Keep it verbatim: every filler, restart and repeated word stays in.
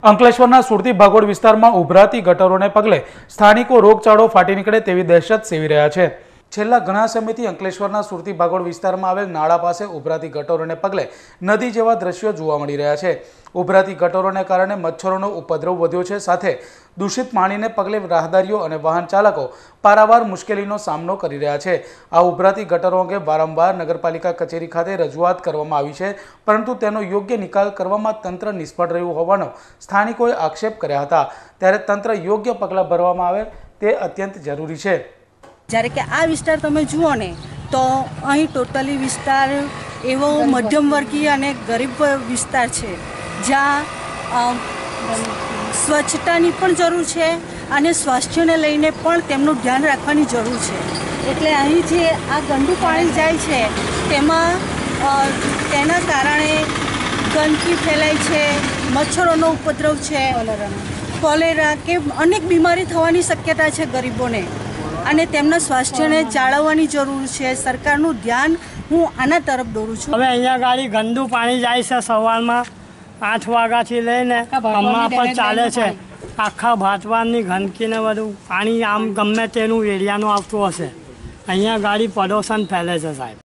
અંકલેશ્વરના સુરતી ભાગોળ વિસ્તારમાં ઉભરાતી ગટરોને પગલે સ્થાનિકો રોગચાળો ફાટી નીકળે તેવી દહેશત સેવી રહ્યા છે। છેલ્લા ઘણા સમયથી અંકલેશ્વરના સુરતી ભાગોળ વિસ્તારમાં આવેલ નાળા પાસે ઉભરાતી ગટરોને પગલે નદી જેવા દ્રશ્યો જોવા મળી રહ્યા છે। ઉભરાતી ગટરોને કારણે મચ્છરોનો ઉપદ્રવ વધ્યો છે, સાથે દૂષિત પાણીને પગલે રાહદારીઓ અને વાહન ચાલકો પારાવાર મુશ્કેલીનો સામનો કરી રહ્યા છે। આ ઉભરાતી ગટરો અંગે વારંવાર નગરપાલિકા કચેરી ખાતે રજૂઆત કરવામાં આવી છે, પરંતુ તેનો યોગ્ય નિકાલ કરવામાં તંત્ર નિષ્ફળ રહ્યું હોવાનો સ્થાનિકોએ આક્ષેપ કર્યા હતા। ત્યારે તંત્ર યોગ્ય પગલાં ભરવામાં આવે તે અત્યંત જરૂરી છે। જ્યારે કે આ વિસ્તાર તમે જુઓ ને તો અહીં ટોટલી વિસ્તાર એવો મધ્યમ વર્ગીય અને ગરીબ વિસ્તાર છે, જ્યાં સ્વચ્છતાની પણ જરૂર છે અને સ્વાસ્થ્યને લઈને પણ તેમનું ધ્યાન રાખવાની જરૂર છે। એટલે અહીં જે આ ગંદુ પાણી જાય છે તેમાં તેના કારણે ગંદકી ફેલાય છે, મચ્છરોનો ઉપદ્રવ છે, કોલેરા કે અનેક બીમારી થવાની શક્યતા છે ગરીબોને, અને તેમના સ્વાસ્થ્યને જાળવવાની જરૂર છે। સરકારનું ધ્યાન હું આના તરફ દોરું છું। હવે અહીંયા ગાડી ગંદુ પાણી જાય છે, સવારમાં આઠ વાગ્યાથી લઈને હમણાં પણ ચાલે છે। આખા ભાતવારની ગંદકીને બધું પાણી આમ ગમે તેનું એરિયાનું આવતું હશે, અહીંયા ગાડી પ્રદૂષણ ફેલે છે સાહેબ।